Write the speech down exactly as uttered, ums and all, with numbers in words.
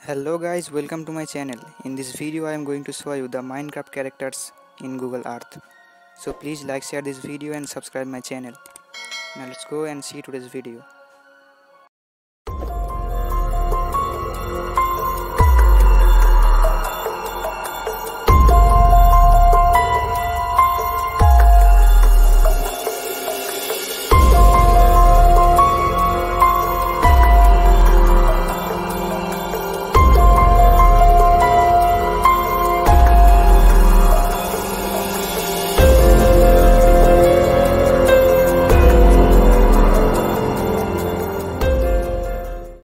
Hello guys, welcome to my channel. In this video I am going to show you the Minecraft characters in Google Earth. So please like, share this video and subscribe my channel. Now let's go and see today's video.